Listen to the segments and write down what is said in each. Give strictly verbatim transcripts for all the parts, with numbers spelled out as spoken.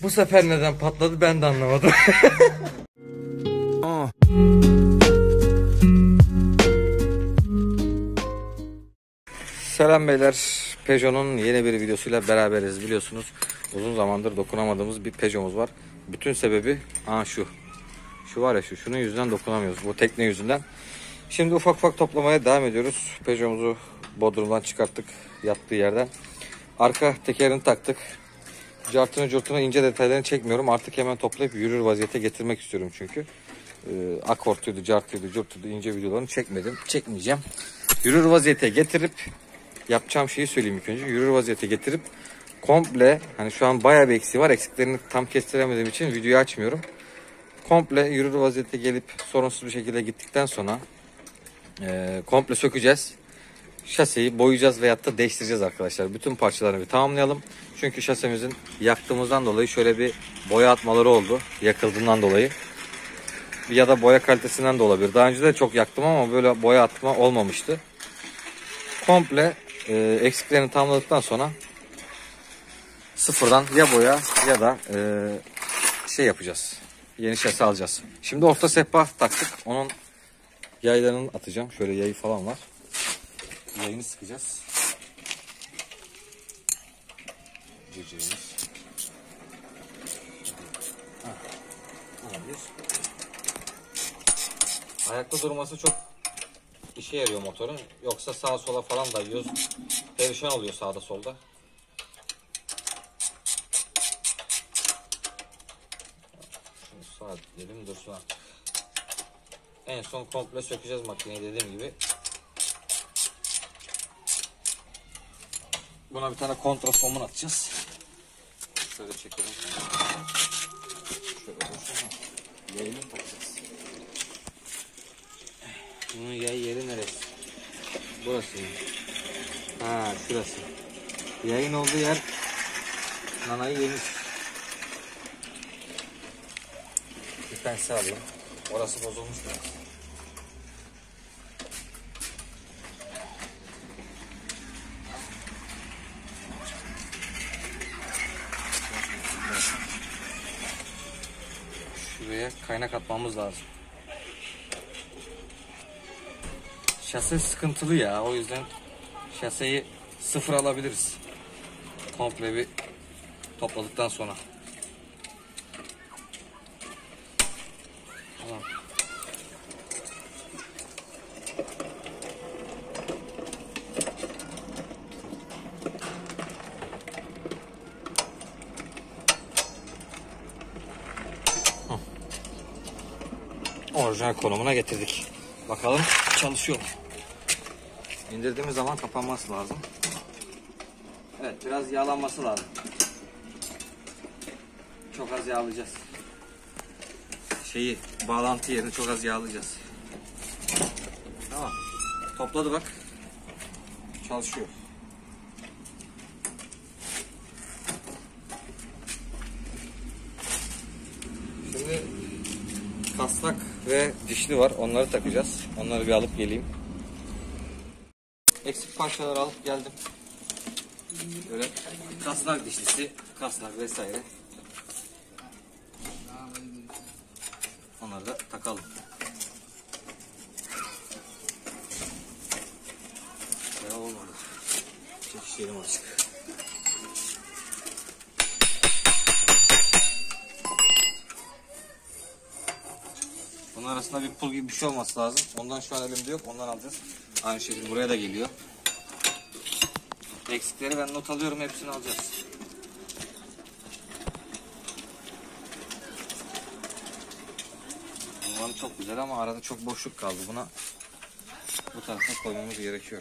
Bu sefer neden patladı ben de anlamadım. Selam beyler. Peugeot'un yeni bir videosuyla beraberiz. Biliyorsunuz uzun zamandır dokunamadığımız bir Peugeot'umuz var. Bütün sebebi aa şu. Şu var ya şu. Şunun yüzünden dokunamıyoruz. Bu tekne yüzünden. Şimdi ufak ufak toplamaya devam ediyoruz. Peugeot'umuzu Bodrum'dan çıkarttık. Yattığı yerden. Arka tekerini taktık. Cartını curtunu ince detaylarını çekmiyorum. Artık hemen toplayıp yürür vaziyete getirmek istiyorum çünkü. Ee, akortuydu, cartıydı, curtuydu, ince videolarını çekmedim. Çekmeyeceğim. Yürür vaziyete getirip yapacağım şeyi söyleyeyim ilk önce. Yürür vaziyete getirip komple, hani şu an bayağı bir eksiği var. Eksiklerini tam kestiremediğim için videoyu açmıyorum. Komple yürür vaziyete gelip sorunsuz bir şekilde gittikten sonra e, komple sökeceğiz. Şaseyi boyayacağız veyahut da değiştireceğiz arkadaşlar. Bütün parçalarını bir tamamlayalım. Çünkü şasemizin yaktığımızdan dolayı şöyle bir boya atmaları oldu. Yakıldığından dolayı. Ya da boya kalitesinden de olabilir. Daha önce de çok yaktım ama böyle boya atma olmamıştı. Komple e, eksiklerini tamamladıktan sonra sıfırdan ya boya ya da e, şey yapacağız. Yeni şase alacağız. Şimdi orta sehpa taktık. Onun yaylarını atacağım. Şöyle yayı falan var. Yayını sıkacağız. Böceğimiz. Ayakta durması çok işe yarıyor motorun. Yoksa sağa sola falan da yiyoruz. Perişan oluyor sağda solda. Şunu sağa dedim dursun. En son komple sökeceğiz makineyi dediğim gibi. Buna bir tane kontra somun atacağız. Şöyle çekelim. Şöyle dursun. Yayını takacağız. Bunun yay yeri neresi? Burası. Ha, şurası. Yayın olduğu yer nanayı yemiş. Bir pense alayım. Orası bozulmuş biraz. Şuraya kaynak atmamız lazım. Şase sıkıntılı ya, o yüzden şaseyi sıfır alabiliriz. Komple bir topladıktan sonra. Tamam. Orijinal konumuna getirdik. Bakalım çalışıyor mu? İndirdiğimiz zaman kapanması lazım. Evet, biraz yağlanması lazım. Çok az yağlayacağız. Şeyi, bağlantı yerini çok az yağlayacağız. Tamam. Topladı bak. Çalışıyor. Şimdi kasnak ve dişli var. Onları takacağız. Onları bir alıp geleyim. Eksik parçaları alıp geldim. Böyle kasnak dişlisi, kasnak vesaire. Onları da takalım. Ya olmadı. Çekişelim açık. Bunun arasında bir pul gibi bir şey olması lazım. Ondan şu an elimde yok. Ondan alacağız. Aynı şekilde buraya da geliyor. Eksikleri ben not alıyorum. Hepsini alacağız. Bunlar çok güzel ama arada çok boşluk kaldı. Buna bu tarafa koymamız gerekiyor.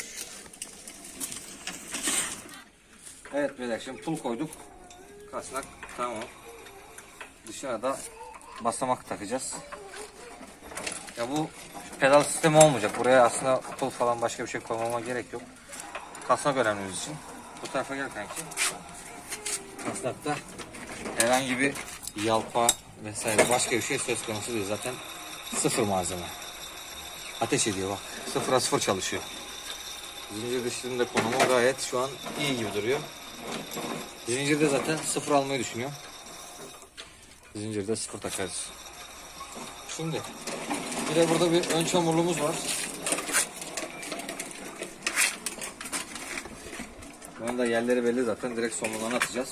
Evet beyler, şimdi pul koyduk. Kasnak tamam. Dışına da basamak takacağız. Ya bu pedal sistemi olmayacak. Buraya aslında pul falan başka bir şey koymama gerek yok. Kasnak önemli bizim için. Bu tarafa gel kanki. Kasnakta herhangi bir yalpa vesaire başka bir şey söz konusu değil. Zaten sıfır malzeme. Ateş ediyor bak. Sıfıra sıfır çalışıyor. Zincir dişlinin de konumu gayet şu an iyi gibi duruyor. Zincirde zaten sıfır almayı düşünüyor. Zincirde sıfır takarız. Şimdi bir de burada bir ön çamurluğumuz var. Bunun da yerleri belli zaten. Direkt somunlarını atacağız.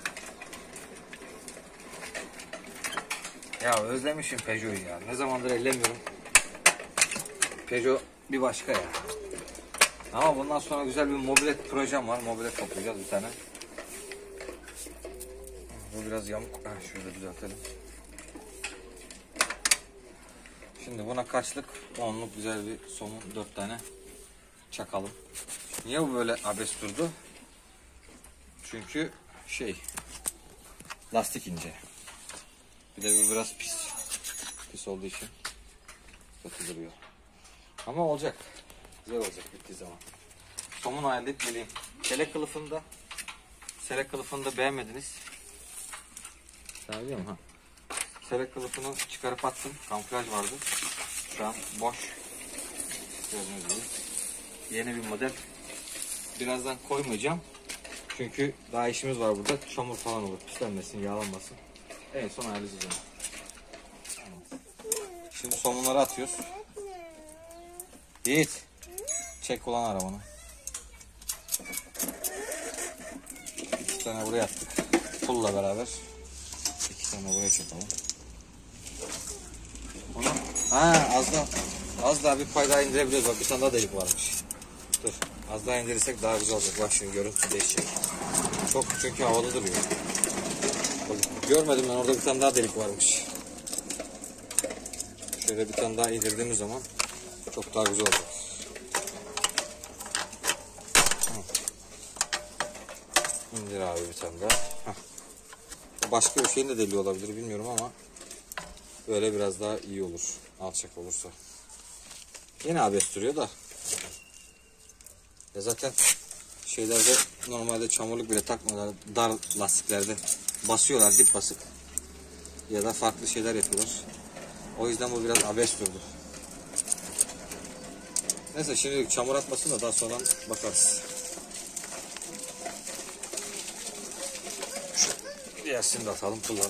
Ya özlemişim Peugeot'u ya. Ne zamandır ellemiyorum. Peugeot bir başka ya. Ama bundan sonra güzel bir mobilet projem var. Mobilet toplayacağız bir tane. Bu biraz yamuk. Heh, şöyle düzeltelim. Şimdi buna kaçlık? onluk güzel bir somun, dört tane çakalım. Niye bu böyle abes durdu? Çünkü şey, lastik ince. Bir de bu biraz pis. Pis olduğu için kötü duruyor. Ama olacak. Güzel olacak bittiği zaman. Somun ayarlayıp geleyim. Selek kılıfında Selek kılıfında beğenmediniz. Sen biliyor musun? Ha. Selek kılıfını çıkarıp attım. Kamuflaj vardı. Şu an boş. Gördüğünüz gibi. Yeni bir model. Birazdan koymayacağım. Çünkü daha işimiz var burada. Çamur falan olur. Pislenmesin, yağlanmasın. En son ayarlayacağım. Şimdi somunları atıyoruz. Yiğit. Çek kullan arabanı. İki tane buraya attık. Pulla beraber. İki tane buraya çakalım. Onu... Ha, az daha, az daha bir pay daha indirebiliyoruz. Bak bir tane daha delik varmış. Dur. Az daha indirirsek daha güzel olacak. Bak şimdi görüntü değişecek. Çok çünkü havada duruyor. Bak, görmedim ben orada bir tane daha delik varmış. Şöyle bir tane daha indirdiğimiz zaman çok daha güzel olacak. İndir abi bir tane daha. Heh. Başka bir şeyin de deliği olabilir bilmiyorum ama böyle biraz daha iyi olur. Alçak olursa. Yine abes duruyor da. Ya zaten şeylerde normalde çamurluk bile takmıyorlar. Dar lastiklerde basıyorlar dip basık. Ya da farklı şeyler yapıyorlar. O yüzden bu biraz abes durdu. Neyse şimdi çamur atmasın da daha sonra bakarız. Diğersini de atalım pullarını.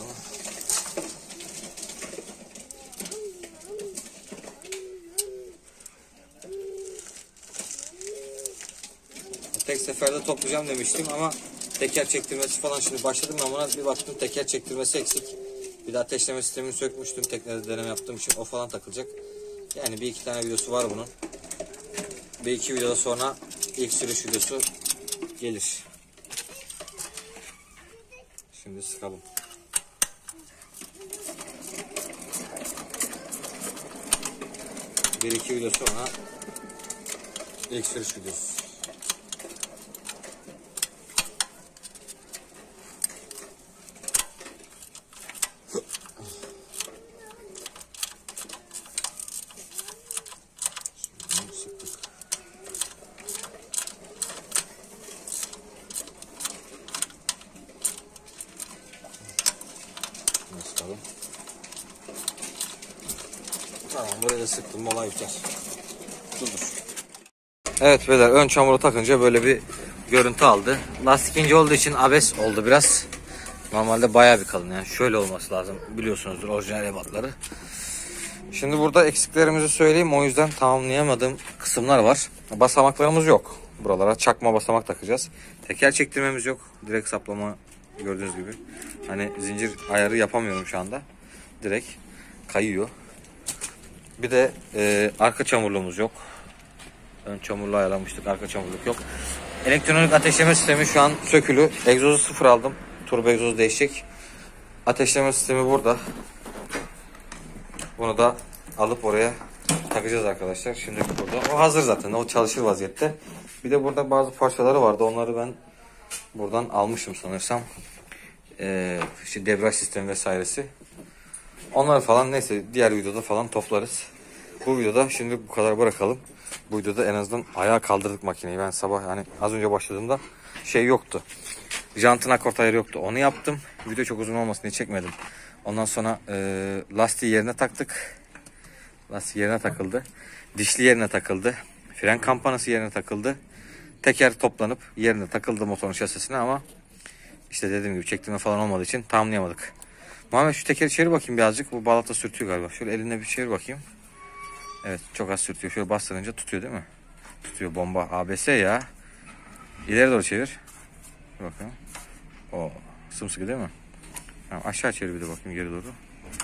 Tek seferde toplayacağım demiştim ama teker çektirmesi falan şimdi başladım ben buna bir baktım teker çektirmesi eksik. Bir de ateşleme sistemini sökmüştüm teknede deneme yaptığım için o falan takılacak. Yani bir iki tane videosu var bunun. Bir iki videoda sonra ilk sürüş videosu gelir. Şimdi sıkalım. Bir iki video sonra ilk sürüş videosu. Sıkalım. Tamam buraya da sıktım olay biter. Dur dur. Evet beyler ön çamuru takınca böyle bir görüntü aldı. Lastik ince olduğu için abes oldu biraz. Normalde bayağı bir kalın yani şöyle olması lazım biliyorsunuzdur orijinal ebatları. Şimdi burada eksiklerimizi söyleyeyim o yüzden tamamlayamadığım kısımlar var. Basamaklarımız yok. Buralara çakma basamak takacağız. Teker çektirmemiz yok. Direkt saplama gördüğünüz gibi. Hani zincir ayarı yapamıyorum şu anda. Direkt kayıyor. Bir de e, arka çamurluğumuz yok. Ön çamurluğu ayarlamıştık. Arka çamurluk yok. Elektronik ateşleme sistemi şu an sökülü. Egzozu sıfır aldım. Turbo egzozu değişecek. Ateşleme sistemi burada. Bunu da alıp oraya takacağız arkadaşlar. Şimdi burada. O hazır zaten. O çalışır vaziyette. Bir de burada bazı parçaları vardı. Onları ben buradan almışım sanırsam. Ee, işte debriyaj sistemi vesairesi. Onları falan neyse diğer videoda falan toplarız. Bu videoda şimdi bu kadar bırakalım. Bu videoda en azından ayağa kaldırdık makineyi. Ben sabah hani az önce başladığımda şey yoktu. Jantın akort ayarı yoktu. Onu yaptım. Video çok uzun olmasın diye çekmedim. Ondan sonra e, lastiği yerine taktık. Lastik yerine takıldı. Dişli yerine takıldı. Fren kampanası yerine takıldı. Teker toplanıp yerine takıldı motorun şasisine ama işte dediğim gibi çektirme falan olmadığı için tamamlayamadık. Muhammed şu tekeri çevir bakayım birazcık. Bu balata sürtüyor galiba. Şöyle eline bir çevir bakayım. Evet çok az sürtüyor. Şöyle bastırınca tutuyor değil mi? Tutuyor bomba. A B S ya. İleri doğru çevir. Bir bakalım. O sımsıkı değil mi? Tamam, aşağı çevir bir de bakayım geri doğru.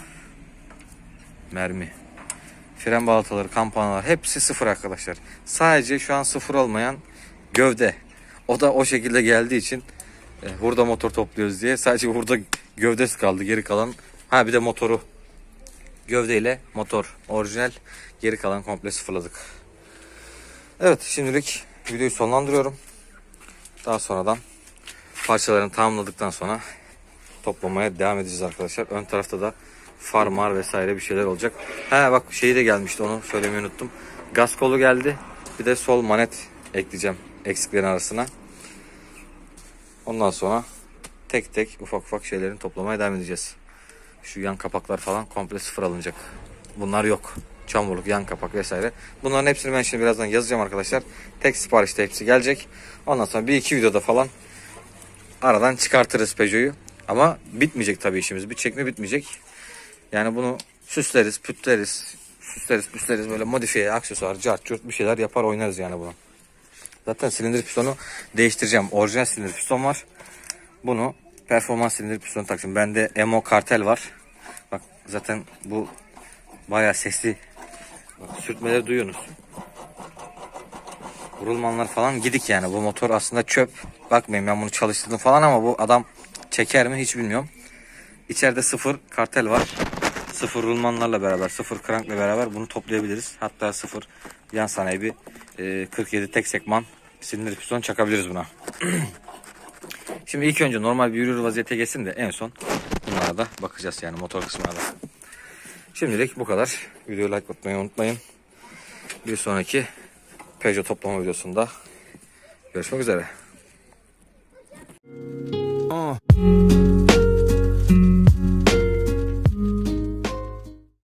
Mermi. Fren balataları, kampanalar hepsi sıfır arkadaşlar. Sadece şu an sıfır olmayan gövde. O da o şekilde geldiği için e, hurda motor topluyoruz diye sadece hurda gövdesi kaldı. Geri kalan ha bir de motoru. Gövdeyle motor orijinal, geri kalan komple sıfırladık. Evet şimdilik videoyu sonlandırıyorum. Daha sonradan parçalarını tamamladıktan sonra toplamaya devam edeceğiz arkadaşlar. Ön tarafta da far mar vesaire bir şeyler olacak. Ha bak şeyi de gelmişti, onu söylemeyi unuttum. Gaz kolu geldi. Bir de sol manet ekleyeceğim eksiklerin arasına. Ondan sonra tek tek ufak ufak şeylerin toplamaya devam edeceğiz. Şu yan kapaklar falan komple sıfır alınacak. Bunlar yok. Çamurluk, yan kapak vesaire. Bunların hepsini ben şimdi birazdan yazacağım arkadaşlar. Tek siparişte hepsi gelecek. Ondan sonra bir iki videoda falan aradan çıkartırız Peugeot'u. Ama bitmeyecek tabii işimiz. Bir çekme bitmeyecek. Yani bunu süsleriz, pütleriz, süsleriz, püsleriz, böyle modifiye, aksesuar, cart, curt bir şeyler yapar oynarız yani bunu. Zaten silindir pistonu değiştireceğim. Orijinal silindir piston var. Bunu performans silindir pistonu takacağım. Bende Emo Kartel var. Bak zaten bu bayağı sesli. Bak, sürtmeleri duyuyorsunuz. Rulmanlar falan gidik yani. Bu motor aslında çöp. Bakmayın ben bunu çalıştırdım falan ama bu adam çeker mi hiç bilmiyorum. İçeride sıfır kartel var. Sıfır rulmanlarla beraber, sıfır krankla beraber bunu toplayabiliriz. Hatta sıfır yan sanayi bir e, kırk yedi tek sekman silindir piston çakabiliriz buna. Şimdi ilk önce normal bir yürür vaziyete geçsin de en son bunlara da bakacağız yani motor kısmına da. Şimdilik bu kadar. Videoyu like atmayı unutmayın. Bir sonraki Peugeot toplama videosunda görüşmek üzere. Uh.